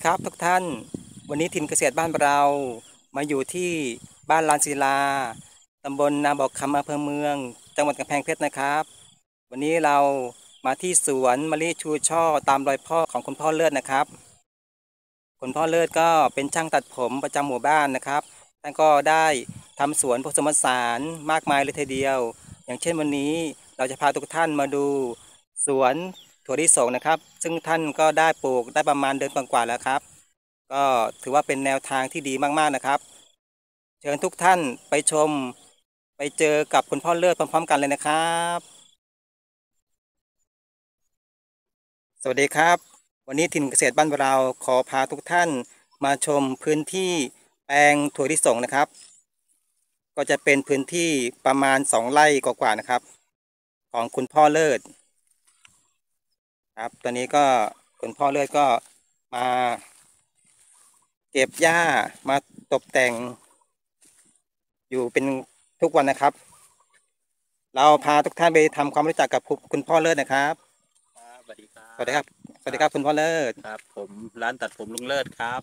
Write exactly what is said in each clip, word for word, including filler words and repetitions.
ครับทุกท่านวันนี้ถิ่นเกษตรบ้านเรามาอยู่ที่บ้านลานศิลาตำบลนาบอกคำอำเภอเมืองจังหวัดกำแพงเพชรนะครับวันนี้เรามาที่สวนมะลิชูช่อตามรอยพ่อของคุณพ่อเลิศนะครับคุณพ่อเลิศก็เป็นช่างตัดผมประจำหมู่บ้านนะครับท่านก็ได้ทำสวนผสมผสานมากมายเลยทีเดียวอย่างเช่นวันนี้เราจะพาทุกท่านมาดูสวนถั่วลิสงนะครับซึ่งท่านก็ได้ปลูกได้ประมาณเดือนกว่าๆแล้วครับก็ถือว่าเป็นแนวทางที่ดีมากๆนะครับเชิญทุกท่านไปชมไปเจอกับคุณพ่อเลิศพร้อมๆกันเลยนะครับสวัสดีครับวันนี้ถิ่นเกษตรบ้านเราขอพาทุกท่านมาชมพื้นที่แปลงถั่วลิสงนะครับก็จะเป็นพื้นที่ประมาณสองไร่กว่าๆนะครับของคุณพ่อเลิศครับตอนนี้ก็คุณพ่อเลิศก็มาเก็บหญ้ามาตกแต่งอยู่เป็นทุกวันนะครับเราพาทุกท่านไปทำความรู้จักกับคุณพ่อเลิศนะครับครับสวัสดีครัสวัสดีบครับสวัสดีครับคุณพ่อเลิศครับผมร้านตัดผมลุงเลิศครับ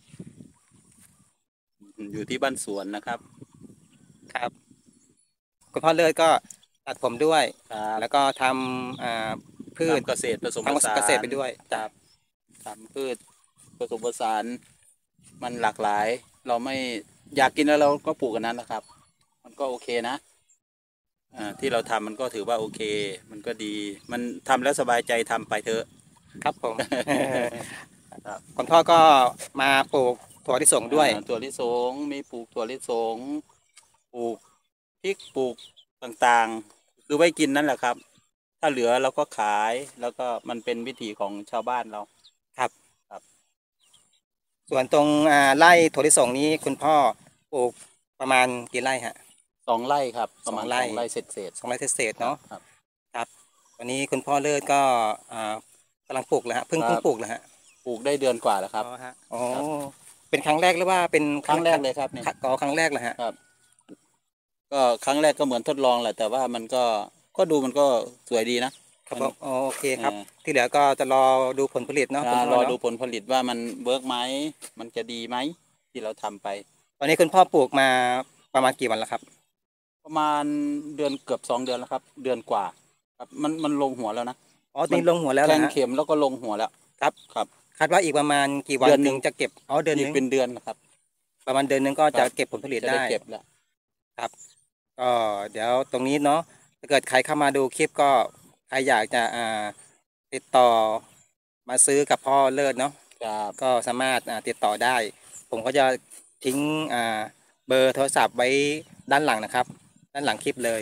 อยู่ที่บ้านสวนนะครับครับคุณพ่อเลิศก็ตัดผมด้วยครับแล้วก็ทำอ่าพืชทำเกษตรผสมผทำสาเกษตรนไปด้วยจ้ะครับทำพืชผสมผสานมันหลากหลายเราไม่อยากกินแล้วเราก็ปลูกกันนั้นนะครับ มันก็โอเคนะอ่าที่เราทำมันก็ถือว่าโอเค มันก็ดี มันทำแล้วสบายใจทำไปเถอะครับผมครับคุณพ่อก็มาปลูกถั่วลิสงด้วยอ่าถั่วลิสงมีปลูกถั่วลิสงปลูกพริกปลูกต่างๆคือไว้กินนั่นแหละครับถ้าเหลือเราก็ขายแล้วก็มันเป็นวิถีของชาวบ้านเราครับครับส่วนตรงอ่าไร่ถั่วลิสงนี้คุณพ่อปลูกประมาณกี่ไร่ฮะสองไร่ครับปสองระมาณสไร่องไร่เศษเศษสองไร่เศษๆเนาะครับครับครับวันนี้คุณพ่อเลิศก็อ่ากำลังปลูกเลยฮะเพิ่งเพิ่งปลูกเลยฮะปลูกได้เดือนกว่าแล้วคอ๋รัอบฮะอ๋อครับเป็นครั้งแรกหรือว่าเป็นครั้งแรกเลยครับเนี่ยอ๋อครั้งแรกเลยฮะครับก็ครั้งแรกก็เหมือนทดลองแหละแต่ว่ามันก็ก็ดูมันก็สวยดีนะครับมันผมอ๋อโอเคครับเอ่อที่เหลือก็จะรอดูผลผลิตเนาะคุณพ่อรอดูเนาะผลผลิตว่ามันเวิร์กไหมมันจะดีไหมที่เราทำไปตอนนี้คุณพ่อปลูกมาประมาณกี่วันแล้วครับประมาณเดือนเกือบสองเดือนแล้วครับเดือนกว่าครับมันมันลงหัวแล้วนะอ๋อตอนมันนี้ลงหัวแล้วแทงนะฮะเข็มแล้วก็ลงหัวแล้วครับครับคาดว่าอีกประมาณกี่วันเดือนหนึ่งถึงจะเก็บอ๋อเดือนอีหนึงกเป็นเดือนนะครับประมาณเดือนหนึงก็ครับจะเก็บผลผลิตจะได้ได้เก็บแล้วครับก็เดี๋ยวตรงนี้เนาะถ้าเกิดใครเข้ามาดูคลิปก็ใครอยากจะอ่าติดต่อมาซื้อกับพ่อเลิศเนาะครับก็สามารถอ่าติดต่อได้ผมก็จะทิ้งอ่าเบอร์โทรศัพท์ไว้ด้านหลังนะครับด้านหลังคลิปเลย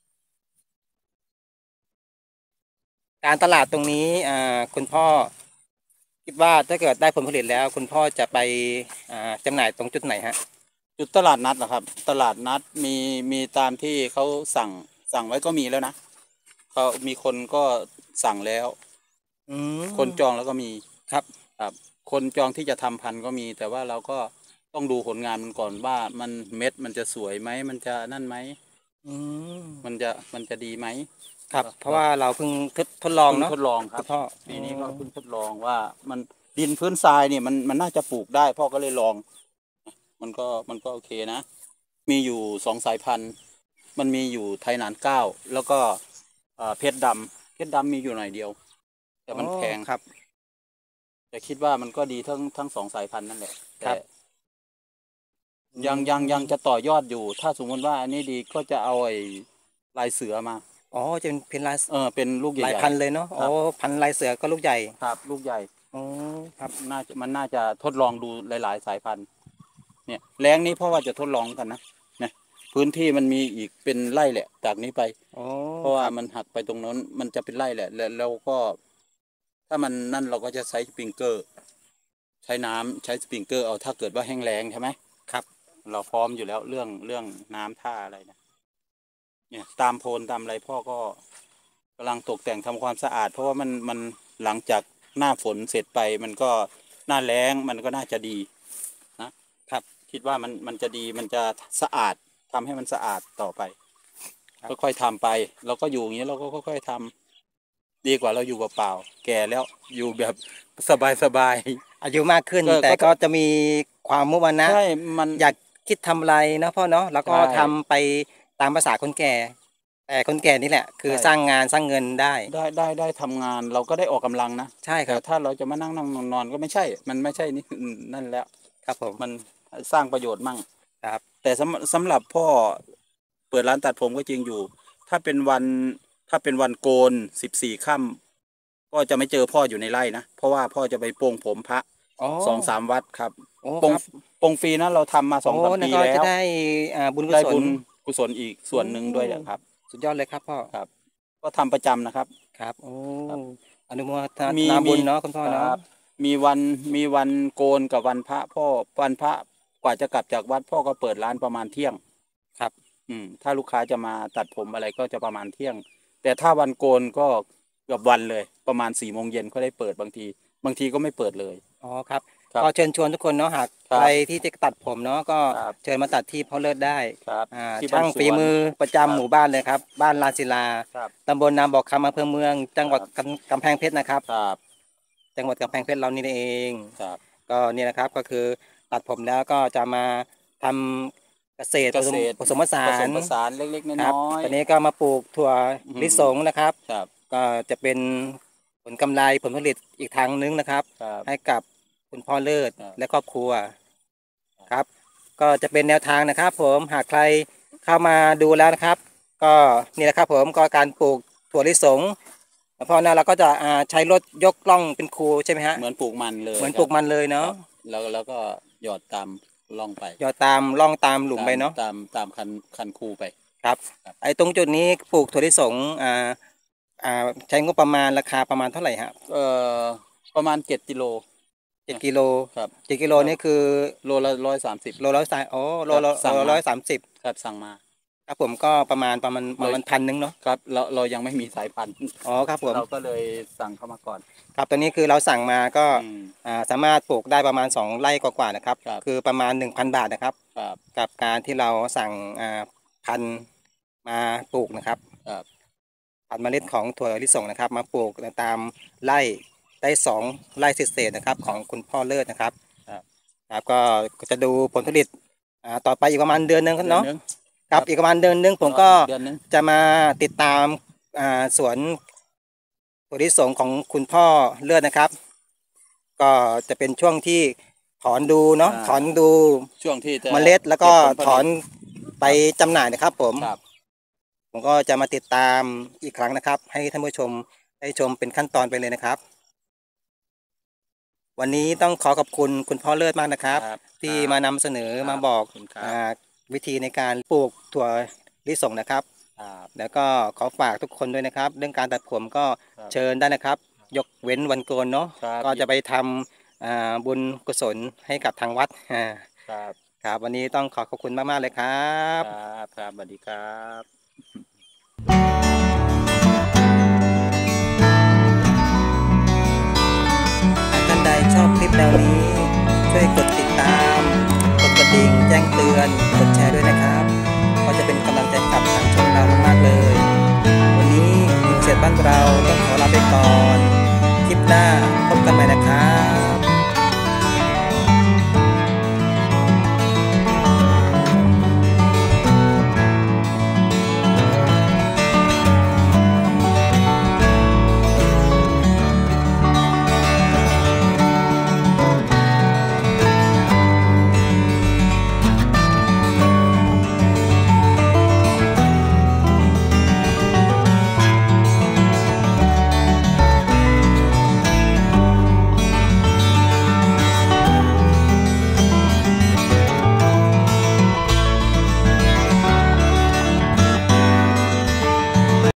การตลาดตรงนี้อ่าคุณพ่อคิดว่าถ้าเกิดได้ผลผลิตแล้วคุณพ่อจะไปอ่าจำหน่ายตรงจุดไหนฮะจุดตลาดนัดนะครับตลาดนัดมีมีตามที่เขาสั่งสั่งไว้ก็มีแล้วนะเขามีคนก็สั่งแล้วอืคนจมองแล้วก็มีครับครับคนจองที่จะทำพันธุ์ก็มีแต่ว่าเราก็ต้องดูผลงานมันก่อนว่ามันเม็ดมันจะสวยไหมมันจะนั่นไหมอืมมันจะมันจะดีไหมครับก็ก็เพราะว่าเราเพิ่งทดทดลองเพิ่งเนาะทดลองครับคุณพ่ออ๋ปีอนี้ก็เพิ่งทดลองว่ามันดินพื้นทรายเนี่ยมันมันน่าจะปลูกได้พ่อก็เลยลองมันก็มันก็โอเคนะมีอยู่สองสายพันธุ์มันมีอยู่ไทยหนานเก้าแล้วก็เอ่อเพชรดำเพชรดำมีอยู่หน่อยเดียวแต่อ๋อมันแพงครับแต่คิดว่ามันก็ดีทั้งทั้งสองสายพันธุ์นั่นแหละครัแต่บยังยังยังจะอืมต่อยอดอยู่ ถ้าสมมติว่าอันนี้ดีก็จะเอาไอ้ลายเสือมาอ๋อจะเป็นเป็นลายเออเป็นลูกใหลายหญ่พันธุ์เลยเนาะอ๋อๆครับพันธุ์ลายเสือก็ลูกใหญ่ครับลูกใหญ่อ๋อครับน่าจะมันน่าจะทดลองดูหลายๆสายพันธุ์เนี่ยแรงนี้เพราะว่าจะทดลองกันนะเนี่ยพื้นที่มันมีอีกเป็นไร่แหละจากนี้ไปอ๋อเพราะคว่ารับมันหักไปตรงนั้นมันจะเป็นไร่แหละแล้วเราก็ถ้ามันนั่นเราก็จะใช้สปริงเกอร์ใช้น้ำใช้สปริงเกอร์เอาถ้าเกิดว่าแห้งแล้งใช่ไหมครับเราพร้อมอยู่แล้วเรื่องเรื่องน้ำท่าอะไรนะเนี่ยตามโพนตามอะไรพ่อก็กำลังตกแต่งทำความสะอาดเพราะว่ามันมันหลังจากหน้าฝนเสร็จไปมันก็หน้าแล้งมันก็น่าจะดีนะครับคิดว่ามันมันจะดีมันจะสะอาดทำให้มันสะอาดต่อไปครับค่อยๆทำไปเราก็อยู่อย่างนี้เราก็ค่อยๆทดีกว่าเราอยู่เปล่าๆแก่แล้วอยู่แบบสบายๆอายุมากขึ้นก็แต่ก็ก็จะมีความมุ่งมั่นนะใช่มันอยากคิดทำอะไรนะพ่อเนาะแล้วก็ใช่ทำไปตามภาษาคนแก่ แต่คนแก่นี่แหละ คือใช่สร้างงานสร้างเงินได้ได้ได้ได้ทำงานเราก็ได้ออกกำลังนะใช่คแต่รับถ้าเราจะมานั่งนั่งนอนนอนก็ไม่ใช่ มันไม่ใช่นี่นั่นแล้วครับผมมันสร้างประโยชน์มั่งครับแต่สำสำหรับพ่อเปิดร้านตัดผมก็จริงอยู่ ถ้าเป็นวันถ้าเป็นวันโกนสิบสี่ค่ำก็จะไม่เจอพ่ออยู่ในไร่นะ เพราะว่าพ่อจะไปโปรงผมพระอ๋อสองสามวัดครับโอ้โปรงครับโปรงฟรีนะเราทำมาสองสามโนั่ปีนก็แล้จะวได้อ่าบุญกุได้ศบุลญกุศลอีกส่วนหนึ่งด้วยนะครับสุดยอดเลยครับพ่อครับ ก็ทำประจำนะครับครับ โอ้ครับอนุโมทมีนาบุญมีเนาะคุณพ่อคเนาะรับมีวันมีวันโกนกับวันพระพ่อวันพระกว่าจะกลับจากวัดพ่อก็เปิดร้านประมาณเที่ยงครับอืมถ้าลูกค้าจะมาตัดผมอะไรก็จะประมาณเที่ยง แต่ถ้าวันโกนก็เกือบวันเลยประมาณสี่โมงเย็นก็ได้เปิดบางที บางทีก็ไม่เปิดเลยอ๋อครับครับก็เชิญชวนทุกคนเนาะหากครับใครที่จะตัดผมเนาะก็ครับเชิญมาตัดที่พ่อเลิศได้ครับอ่าที่บ้านช่างฝีสวนมือประจำครับหมู่บ้านเลยครับ บ้านลานศิลาครับตำบลนาบอกคำอำเภอเมือง จังหวัดครับกำกำแพงเพชรนะครับครับจังหวัดกำแพงเพชรเรานี่เองครับก็นี่นะครับก็คือตัดผมแล้วก็จะมาทำเกษตรเกษตรผสมผสาผสนมผสานเล็กๆคน้รับอยตอนนี้ก็มาปลูกถั่วอืมลิสงนะครับๆครับก็จะเป็นผลกำไรผลผลิตอีกทางนึงนะครับครับให้กับคุณพ่อเลิศครับและครอบครัวครับ ก็จะเป็นแนวทางนะครับ ผมหากใครเข้ามาดูแล้วนะครับ ก็นี่แหละครับผมก็การปลูกถั่วลิสงแล้วพอนะเราก็จะอ่าใช้รถยกล่องเป็นคูใช่ไหมฮะเหมือนปลูกมันเลยเหมือนครับปลูกมันเลยเนาะครับแล้วแล้วก็หยอดตามล่องไปหยอดตามล่องตามหลุมไปเนาะตามตามคันคันคูไปครับครับไอ้ตรงจุดนี้ปลูกถั่วลิสงอ่าอ่าใช้งบประมาณราคาประมาณเท่าไหร่ฮะเอ่อประมาณเจ็ดกิโลเจ็ดกิโลครับเจ็ดกิโลนี่คือโลละร้อยสามสิบโลร้อยสายโอ้โลครับละสั่งโลมาร้อยสามสิบครับสั่งมาครับผมก็ประมาณประมาณประมาณพันหนึงเนาะครับเราเรายังไม่มีสายพันธุ์อ๋อครับผมเราก็เลยสั่งเข้ามาก่อนครับตอนนี้คือเราสั่งมาก็อืมอ่าสามารถปลูกได้ประมาณสองไร่กว่าๆนะครับครับคือประมาณหนึ่งพันบาทนะครับครับกับการที่เราสั่งอ่าพันธุ์มาปลูกนะครับครับพันธุ์เมล็ดของถั่วลิสงนะครับ มาปลูกตามไร่ได้สองไร่เศษๆนะครับ ของคุณพ่อเลิศนะครับครับครับก็จะดูผลผลิตอ่าต่อไปอีกประมาณเดือนหนึงครับเนาะดือหงครับอีกประมาณเดือนหนึงผมก็เดือนหนึงจะมาติดตามอ่าสวนถั่วลิสงของคุณพ่อเลิศนะครับ ก็จะเป็นช่วงที่ถอนดูเนาะถอนดูช่วงที่จะเมล็ดแล้วก็เบผลผลิตถอนไปจำหน่ายนะครับ ผมครับผมก็จะมาติดตามอีกครั้งนะครับ ให้ท่านผู้ชมได้ชมเป็นขั้นตอนไปเลยนะครับ วันนี้ต้องขอขอบคุณคุณพ่อเลิศมากนะครับครับที่ครับมานำเสนอครับมาบอกขอบคุณครับอ่าวิธีในการปลูกถั่วลิสงนะครับครับแล้วก็ขอฝากทุกคนด้วยนะครับ เรื่องการตัดผมก็ครับเชิญได้นะครับ ยกเว้นวันโกนเนาะครับก็จะไปทำอ่าบุญกุศลให้กับทางวัดอ่าครับครับวันนี้ต้องขอขอบคุณมากๆเลยครับครับครับสวัสดีครับหากท่านใดชอบคลิปแนวนี้ ช่วยกดติดตาม กดกระดิ่งแจ้งเตือน กดแชร์ด้วยนะครับก็จะเป็นกำลังใจให้กับทางช่องเรามากๆเลย วันนี้ทีมเกษตรบ้านเราต้องขอลาไปก่อน คลิปหน้าพบกันใหม่นะครับ